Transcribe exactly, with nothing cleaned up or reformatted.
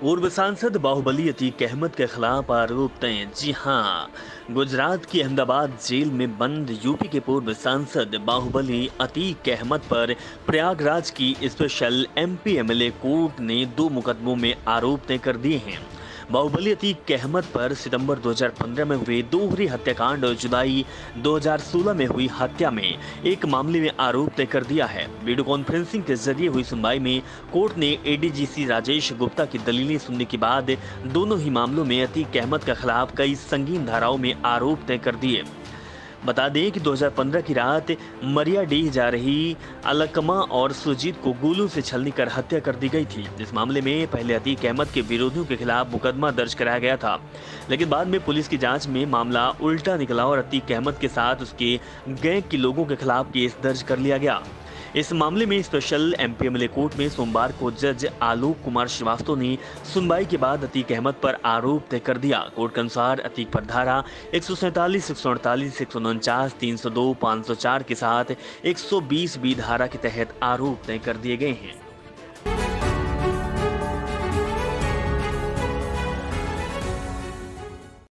पूर्व सांसद बाहुबली अतीक अहमद के खिलाफ आरोप तय। जी हां, गुजरात की अहमदाबाद जेल में बंद यूपी के पूर्व सांसद बाहुबली अतीक अहमद पर प्रयागराज की स्पेशल एमपी एमएलए कोर्ट ने दो मुकदमों में आरोप तय कर दिए हैं। बाहुबली अतीक अहमद पर सितंबर दो हज़ार पंद्रह में हुए दोहरी हत्याकांड और जुलाई दो हज़ार सोलह में हुई हत्या में एक मामले में आरोप तय कर दिया है। वीडियो कॉन्फ्रेंसिंग के जरिए हुई सुनवाई में कोर्ट ने एडीजीसी राजेश गुप्ता की दलीलें सुनने के बाद दोनों ही मामलों में अतीक अहमद के खिलाफ कई संगीन धाराओं में आरोप तय कर दिए। बता दें कि दो हज़ार पंद्रह की रात मरियाडीह जा रही अलकमा और सुजीत को गोलों से छलनी कर हत्या कर दी गई थी। इस मामले में पहले अतीक अहमद के विरोधियों के खिलाफ मुकदमा दर्ज कराया गया था, लेकिन बाद में पुलिस की जांच में मामला उल्टा निकला और अतीक अहमद के साथ उसके गैंग के लोगों के खिलाफ केस दर्ज कर लिया गया। इस मामले में स्पेशल एमपी एमएलए कोर्ट में सोमवार को जज आलोक कुमार श्रीवास्तव ने सुनवाई के बाद अतीक अहमद पर आरोप तय कर दिया। कोर्ट के अनुसार अतीक पर धारा एक सौ सैंतालीस, एक सौ अड़तालीस, एक सौ उनचास, तीन सौ दो, पाँच सौ चार के साथ एक सौ बीस बी धारा के तहत आरोप तय कर दिए गए हैं।